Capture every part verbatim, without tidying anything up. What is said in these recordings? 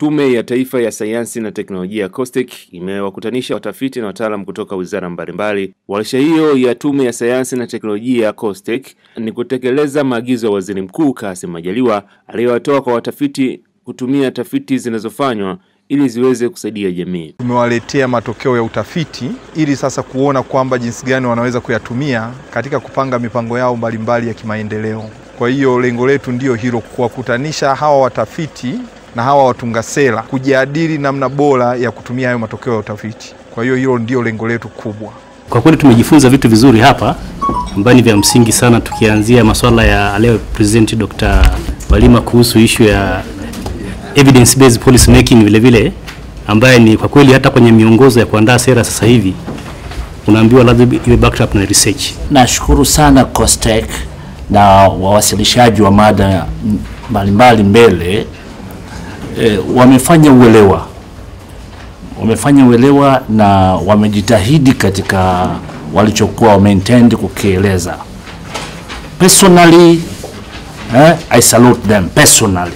Tume ya Taifa ya Sayansi na Teknolojia COSTECH imewakutanisha watafiti na wataalamu kutoka wizara mbalimbali. Warsha hiyo ya Tume ya Sayansi na Teknolojia COSTECH ni kutekeleza maagizo ya Waziri Mkuu Kassim Majaliwa aliyowatoa kwa watafiti kutumia tafiti zinazofanywa ili ziweze kusaidia jamii. Tumewaletea matokeo ya utafiti ili sasa kuona kwamba jinsi gani wanaweza kuyatumia katika kupanga mipango yao mbalimbali ya kimaendeleo. Kwa hiyo lengo letu ndio hilo, kuwakutanisha hawa watafiti na hawa watunga sera kujadili namna bora ya kutumia hayo matokeo ya utafiti. Kwa hiyo hilo ndio lengo letu kubwa. Kwa kweli tumejifunza vitu vizuri hapa ambavyo ni vya msingi sana, tukianzia masuala ya leo President Doctor Walima kuhusu issue ya evidence based policy making, vile vile ambaye ni kwa kweli hata kwenye miongozo ya kuandaa sera sasa hivi unaambiwa lazima iwe backed up na research. Nashukuru sana COSTECH na wawasilishaji wa mada mbalimbali mbele. E, wamefanya uelewa wamefanya uelewa na wamejitahidi katika walichokuwa wameintend kukieleza. Personally, eh, I salute them personally.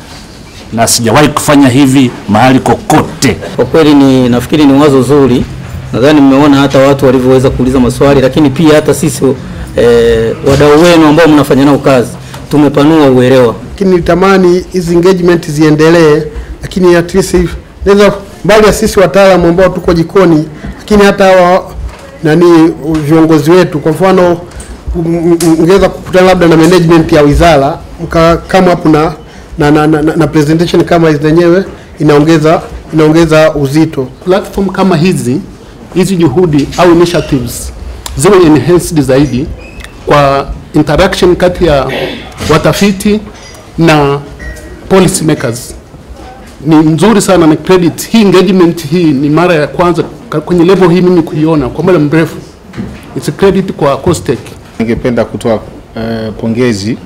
Na sijawahi kufanya hivi mahali kokote. Kwa kweli ni nafikiri ni wazo zuri. Nadhani mmeona hata watu walivyoweza kuuliza maswali, lakini pia hata sisi eh, wadau wenu ambao mnafanya nao kazi tumepanua uelewa. Lakini nitamani hizi engagement ziendelee, lakini at least naweza mbali ya sisi wataalamu ambao tuko jikoni, lakini hata wa, nani viongozi wetu, kwa mfano ungeweza kukutana labda na management ya wizara kama hapo na na, na, na na presentation kama hizi zenyewe inaongeza inaongeza uzito. Platform kama hizi hizi juhudi au initiatives ziwe enhanced zaidi kwa interaction kati ya watafiti na policy makers. Ni nzuri sana na credit. Hii engagement hii ni mara ya kwanza kwenye level hii mimi kuiona kwa muda mrefu. It's a credit kwa COSTECH. Ningependa kutoa uh, pongezi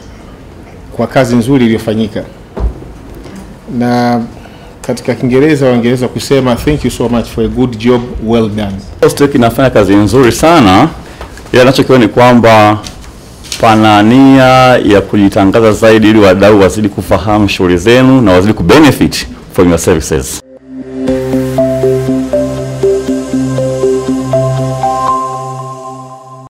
kwa kazi nzuri iliyofanyika. Na katika Kiingereza wangeweza kusema thank you so much for a good job well done. COSTECH inafanya kazi nzuri sana. Ila ninachokiona ni kwamba pana nia ya kujitangaza zaidi ili wadau wazidi kufahamu shughuli zenu na wazidi kubenefit from your services.